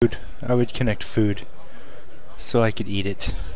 I would connect food so I could eat it.